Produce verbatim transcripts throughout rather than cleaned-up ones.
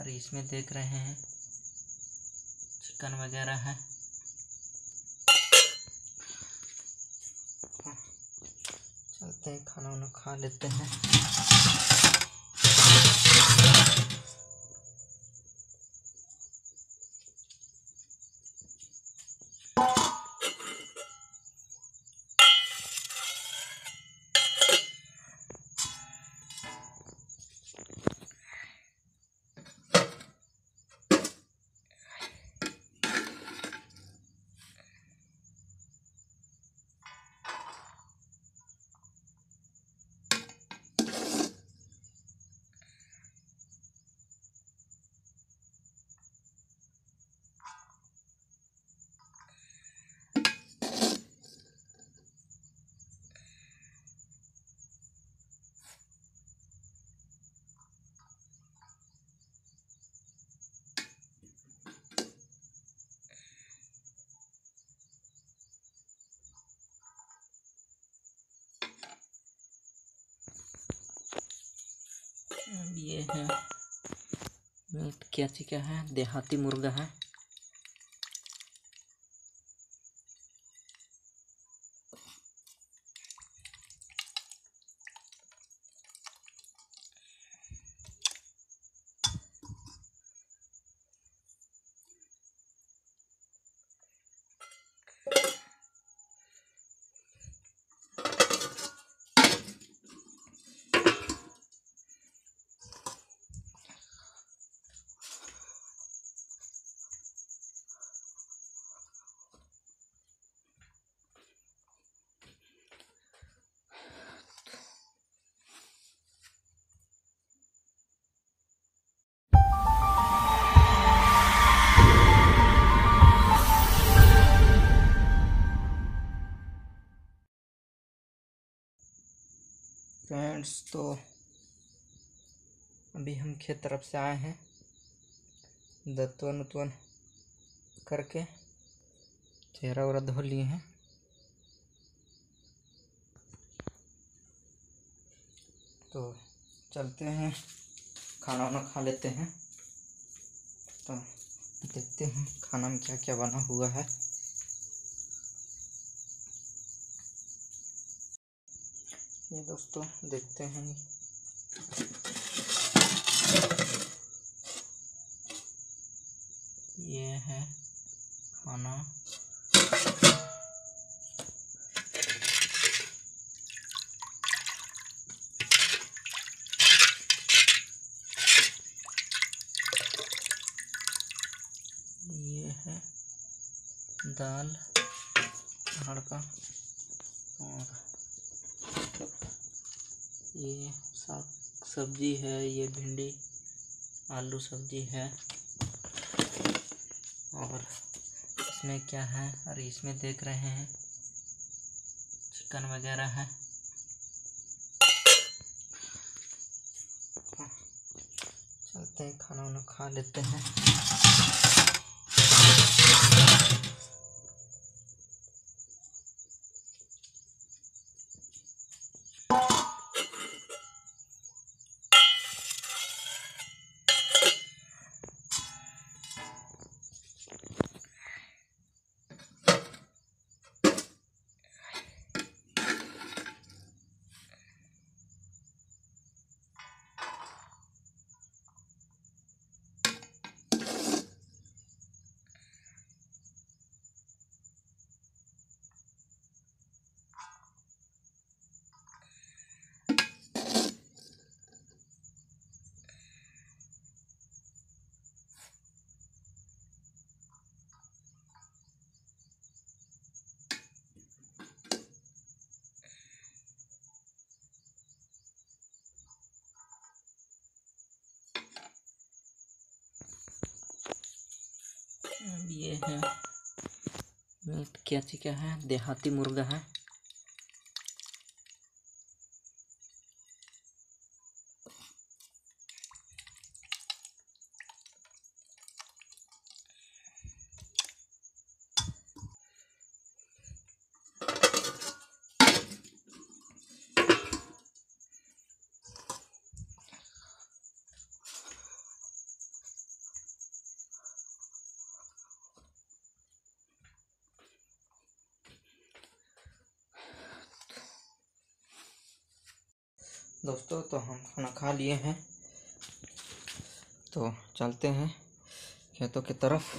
और इसमें देख रहे हैं चिकन वगैरह है। चलते हैं, खाना वाना खा लेते हैं। अब ये है मीट, क्या चिका है, देहाती मुर्गा है। फ्रेंड्स, तो अभी हम खेत तरफ से आए हैं, दतवन उतवन करके चेहरा वगैरह धो लिए हैं। तो चलते हैं, खाना वाना खा लेते हैं। तो देखते हैं खाना में क्या क्या बना हुआ है। ये दोस्तों देखते हैं, ये है खाना। ये है दाल अरहर का, और ये साग सब्जी है, ये भिंडी आलू सब्जी है, और इसमें क्या है, और इसमें देख रहे हैं चिकन वगैरह है। चलते हैं, खाना वाना खा लेते हैं। अब ये है मीट, क्या चिका है, देहाती मुर्गा है। दोस्तों तो हम खाना खा लिए हैं, तो चलते हैं खेतों की तरफ।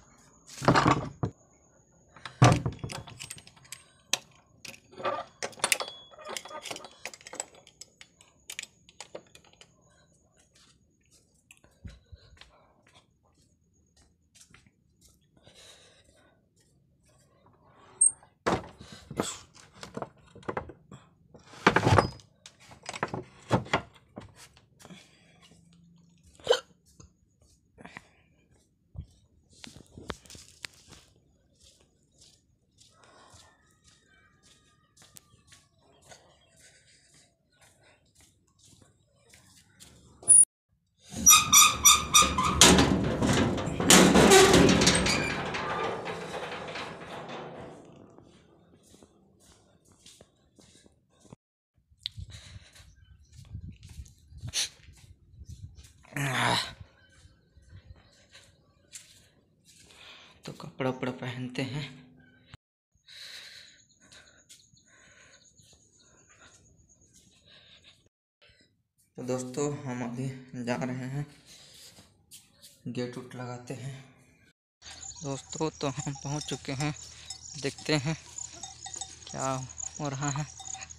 तो कपड़ा उपड़ा पहनते हैं। तो दोस्तों हम अभी जा रहे हैं, गेट उट लगाते हैं। दोस्तों तो हम पहुंच चुके हैं, देखते हैं क्या हो रहा है।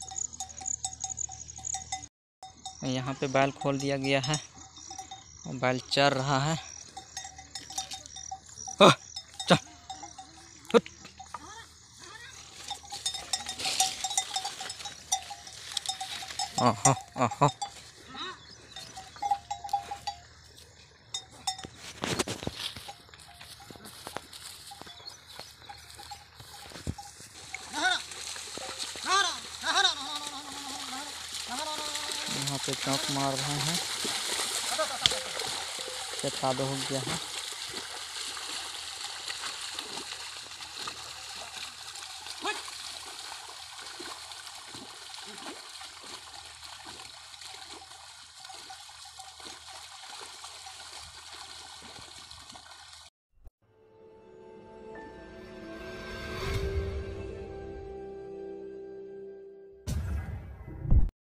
यहाँ पे बैल खोल दिया गया है और बैल चर रहा है। आहा आहा यहाँ पे चौंक मार रहे हैं, खेत आधा हो गया है।